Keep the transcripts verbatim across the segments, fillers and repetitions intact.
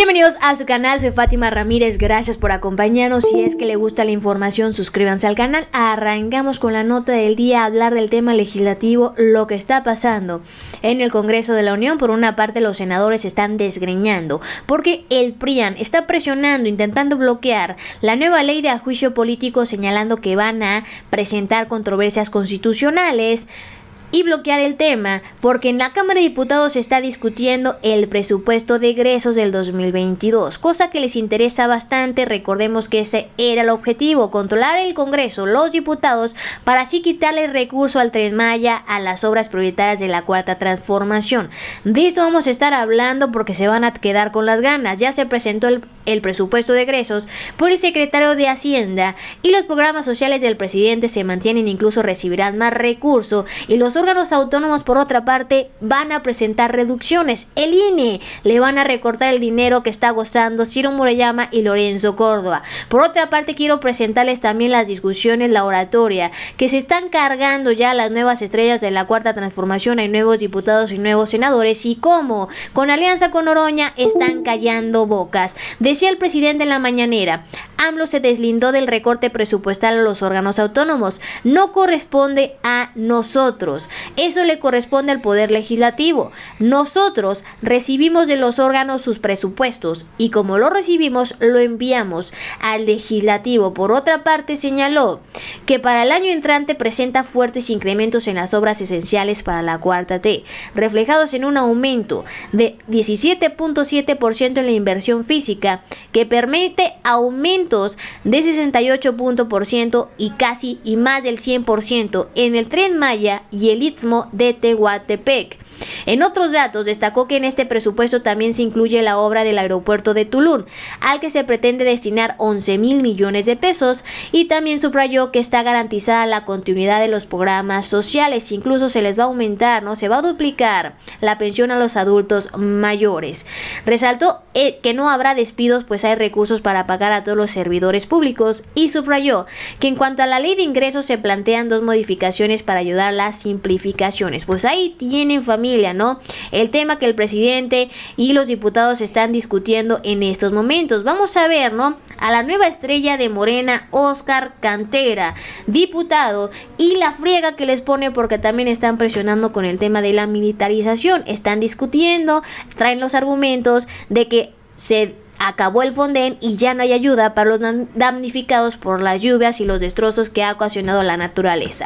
Bienvenidos a su canal, soy Fátima Ramírez, gracias por acompañarnos. Si es que le gusta la información, suscríbanse al canal. Arrancamos con la nota del día, a hablar del tema legislativo, lo que está pasando en el Congreso de la Unión. Por una parte, los senadores están desgreñando porque el PRIAN está presionando, intentando bloquear la nueva ley de juicio político, señalando que van a presentar controversias constitucionales y bloquear el tema, porque en la Cámara de Diputados se está discutiendo el presupuesto de egresos del dos mil veintidós, cosa que les interesa bastante. Recordemos que ese era el objetivo, controlar el Congreso, los diputados, para así quitarle recurso al Tren Maya, a las obras prioritarias de la Cuarta Transformación. De esto vamos a estar hablando porque se van a quedar con las ganas. Ya se presentó el, el presupuesto de egresos por el secretario de Hacienda y los programas sociales del presidente se mantienen, incluso recibirán más recursos, y los órganos autónomos, por otra parte, van a presentar reducciones. El I N E le van a recortar el dinero que está gozando Ciro Murayama y Lorenzo Córdoba. Por otra parte, quiero presentarles también las discusiones, la oratoria, que se están cargando ya las nuevas estrellas de la Cuarta Transformación. Hay nuevos diputados y nuevos senadores, y cómo, con alianza con Oroña, están callando bocas. Decía el presidente en la mañanera: AMLO se deslindó del recorte presupuestal a los órganos autónomos. No corresponde a nosotros. Eso le corresponde al Poder Legislativo. Nosotros recibimos de los órganos sus presupuestos y como lo recibimos, lo enviamos al Legislativo. Por otra parte, señaló que para el año entrante presenta fuertes incrementos en las obras esenciales para la Cuarta T, reflejados en un aumento de diecisiete punto siete por ciento en la inversión física, que permite aumentos de sesenta y ocho por ciento y casi y más del cien por ciento en el Tren Maya y el Istmo de Tehuantepec. En otros datos, destacó que en este presupuesto también se incluye la obra del aeropuerto de Tulum, al que se pretende destinar once mil millones de pesos, y también subrayó que está garantizada la continuidad de los programas sociales. Incluso se les va a aumentar, ¿no? Se va a duplicar la pensión a los adultos mayores. Resaltó eh, que no habrá despidos, pues hay recursos para pagar a todos los servidores públicos, y subrayó que en cuanto a la ley de ingresos se plantean dos modificaciones para ayudar a las simplificaciones. Pues ahí tienen, familia, ¿no? El tema que el presidente y los diputados están discutiendo en estos momentos. Vamos a ver, ¿no? A la nueva estrella de Morena, Óscar Cantera, diputado, y la friega que les pone porque también están presionando con el tema de la militarización. Están discutiendo, traen los argumentos de que se acabó el Fonden y ya no hay ayuda para los damnificados por las lluvias y los destrozos que ha ocasionado la naturaleza.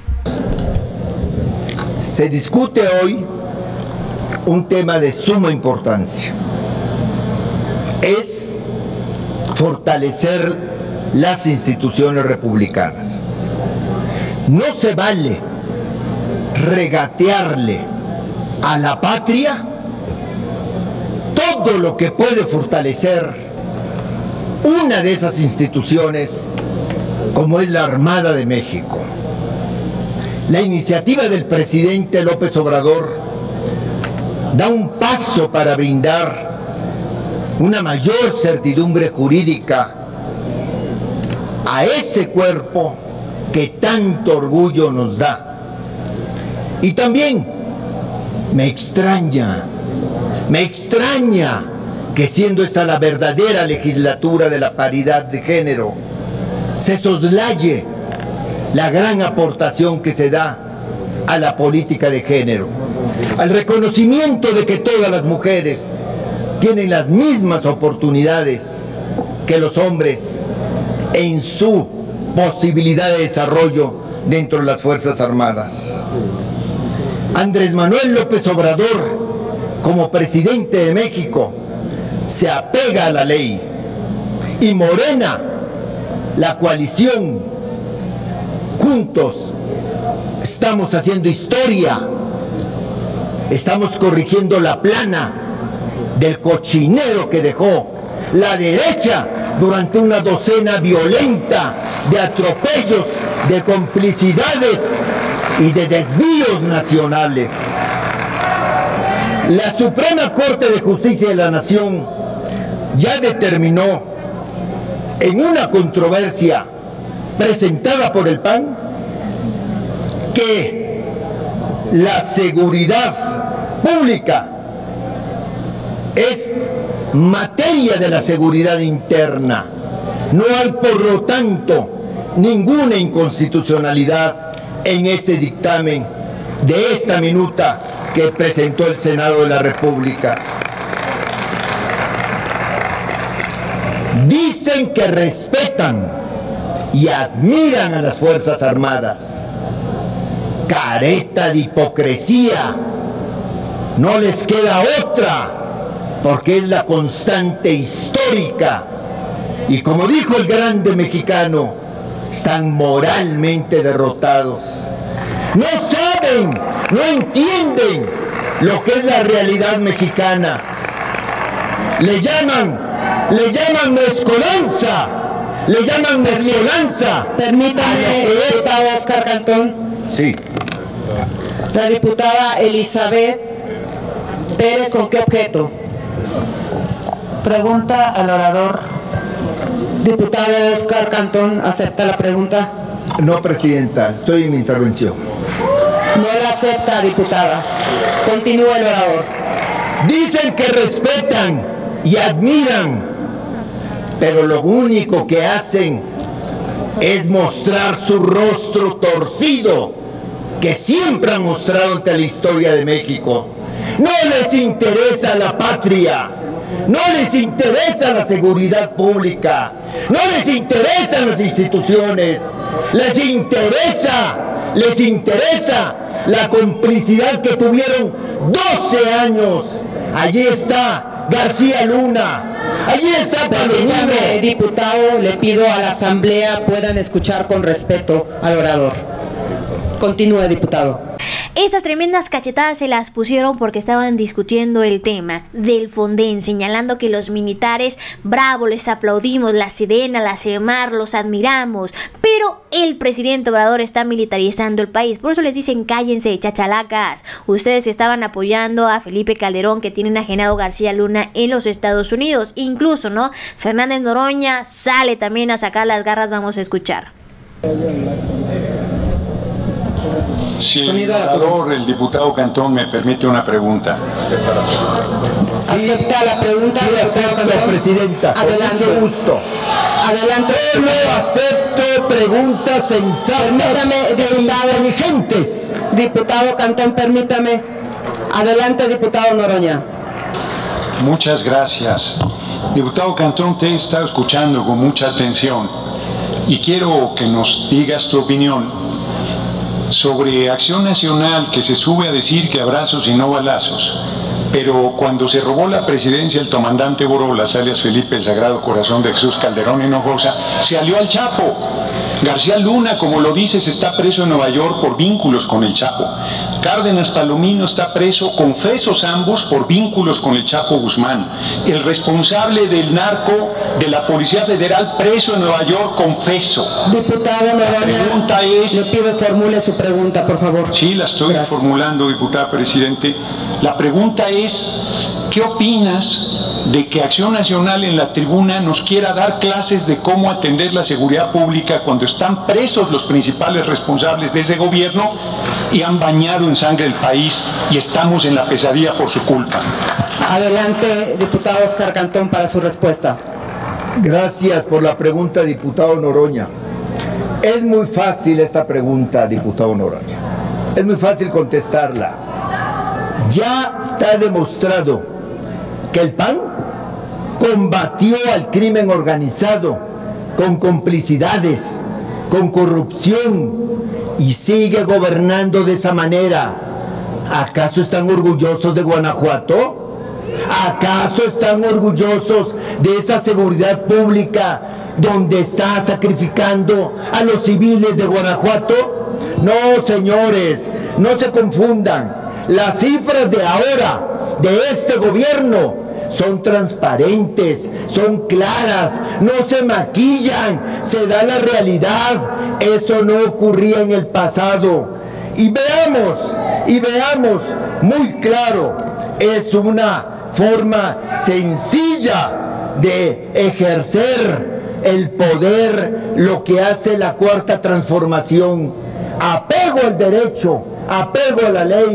Se discute hoy un tema de suma importancia. Es fortalecer las instituciones republicanas. No se vale regatearle a la patria todo lo que puede fortalecer una de esas instituciones, como es la Armada de México. La iniciativa del presidente López Obrador da un paso para brindar una mayor certidumbre jurídica a ese cuerpo que tanto orgullo nos da. Y también me extraña, me extraña que, siendo esta la verdadera legislatura de la paridad de género, se soslaye la gran aportación que se da a la política de género, al reconocimiento de que todas las mujeres tienen las mismas oportunidades que los hombres en su posibilidad de desarrollo dentro de las Fuerzas Armadas. Andrés Manuel López Obrador, como presidente de México, se apega a la ley, y Morena, la coalición, juntos estamos haciendo historia, estamos corrigiendo la plana del cochinero que dejó la derecha durante una docena violenta de atropellos, de complicidades y de desvíos nacionales. La Suprema Corte de Justicia de la Nación ya determinó, en una controversia presentada por el P A N, que la seguridad pública es materia de la seguridad interna. No hay, por lo tanto, ninguna inconstitucionalidad en este dictamen de esta minuta que presentó el Senado de la República. Dicen que respetan y admiran a las Fuerzas Armadas. Careta de hipocresía. No les queda otra, porque es la constante histórica. Y como dijo el grande mexicano, están moralmente derrotados. No saben, no entienden lo que es la realidad mexicana. Le llaman, le llaman mezcolanza, le llaman mezcolanza. Permítame, diputado Óscar Cantón. Sí. La diputada Elizabeth Pérez, ¿con qué objeto? Pregunta al orador. Diputado Óscar Cantón, ¿acepta la pregunta? No, presidenta, estoy en mi intervención. No la acepta, diputada. Continúa el orador. Dicen que respetan y admiran, pero lo único que hacen es mostrar su rostro torcido, que siempre han mostrado ante la historia de México. No les interesa la patria, no les interesa la seguridad pública, no les interesan las instituciones, les interesa, les interesa la complicidad que tuvieron doce años. Allí está García Luna, allí está Palomino. Diputado, le pido a la Asamblea puedan escuchar con respeto al orador. Continúe, diputado. Estas tremendas cachetadas se las pusieron porque estaban discutiendo el tema del Fonden, señalando que los militares, bravo, les aplaudimos, la Sedena, la Semar, los admiramos, pero el presidente Obrador está militarizando el país. Por eso les dicen cállense, chachalacas. Ustedes estaban apoyando a Felipe Calderón, que tienen a Genaro García Luna en los Estados Unidos. Incluso, ¿no? Fernández Noroña sale también a sacar las garras. Vamos a escuchar. Si el orador, el diputado Cantón, me permite una pregunta. Sí. ¿Acepta la pregunta? Sí, acepto, presidenta. Adelante. Con mucho gusto. Adelante. Solo acepto preguntas sensatas, Permítame, diputado. e inteligentes. Diputado Cantón, permítame. Adelante, diputado Noroña. Muchas gracias. Diputado Cantón, te he estado escuchando con mucha atención y quiero que nos digas tu opinión sobre Acción Nacional, que se sube a decir que abrazos y no balazos, pero cuando se robó la presidencia el comandante Borolas, alias Felipe el Sagrado Corazón de Jesús Calderón Hinojosa, se alió al Chapo. García Luna, como lo dices, está preso en Nueva York por vínculos con el Chapo. Cárdenas Palomino está preso, confesos ambos, por vínculos con el Chapo Guzmán. El responsable del narco de la Policía Federal preso en Nueva York, confeso. Diputado Noroña, la pregunta es, le pido formule su pregunta, por favor. Sí, la estoy Gracias. formulando, diputada presidente. La pregunta es, ¿qué opinas de que Acción Nacional en la tribuna nos quiera dar clases de cómo atender la seguridad pública cuando están presos los principales responsables de ese gobierno y han bañado en sangre el país y estamos en la pesadilla por su culpa? Adelante, diputado Óscar Cantón, para su respuesta. Gracias por la pregunta, diputado Noroña. Es muy fácil esta pregunta, diputado Noroña. Es muy fácil contestarla. Ya está demostrado que el P A N combatió al crimen organizado con complicidades, con corrupción y sigue gobernando de esa manera. ¿Acaso están orgullosos de Guanajuato? ¿Acaso están orgullosos de esa seguridad pública donde está sacrificando a los civiles de Guanajuato? No, señores, no se confundan. Las cifras de ahora, de este gobierno, son transparentes, son claras, no se maquillan, se da la realidad. Eso no ocurría en el pasado. Y veamos, y veamos muy claro, es una forma sencilla de ejercer el poder, lo que hace la cuarta transformación. Apego al derecho, apego a la ley.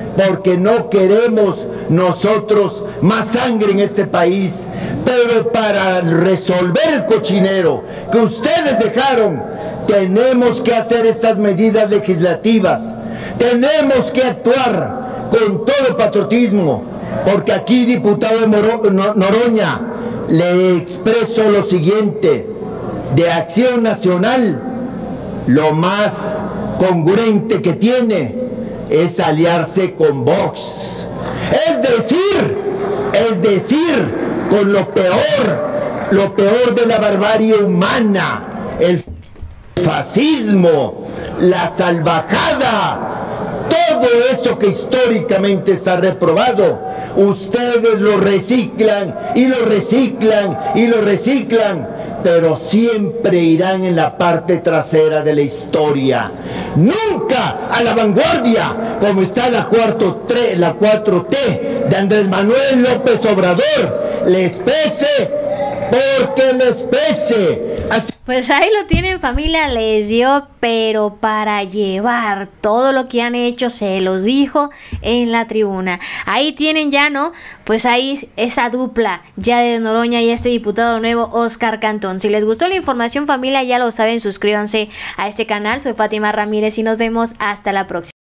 porque no queremos nosotros más sangre en este país, pero para resolver el cochinero que ustedes dejaron, tenemos que hacer estas medidas legislativas, tenemos que actuar con todo patriotismo, porque aquí, diputado Noroña, le expreso lo siguiente: de Acción Nacional, lo más congruente que tiene es aliarse con Vox. Es decir, es decir, con lo peor, lo peor de la barbarie humana, el fascismo, la salvajada, todo eso que históricamente está reprobado. Ustedes lo reciclan y lo reciclan y lo reciclan, pero siempre irán en la parte trasera de la historia, nunca a la vanguardia, como está la cuatro T de Andrés Manuel López Obrador. Les pese porque les pese. Así Pues ahí lo tienen, familia, les dio pero para llevar. Todo lo que han hecho se los dijo en la tribuna. Ahí tienen ya, ¿no? Pues ahí esa dupla ya de Noroña y este diputado nuevo, Óscar Cantón. Si les gustó la información, familia, ya lo saben, suscríbanse a este canal. Soy Fátima Ramírez y nos vemos hasta la próxima.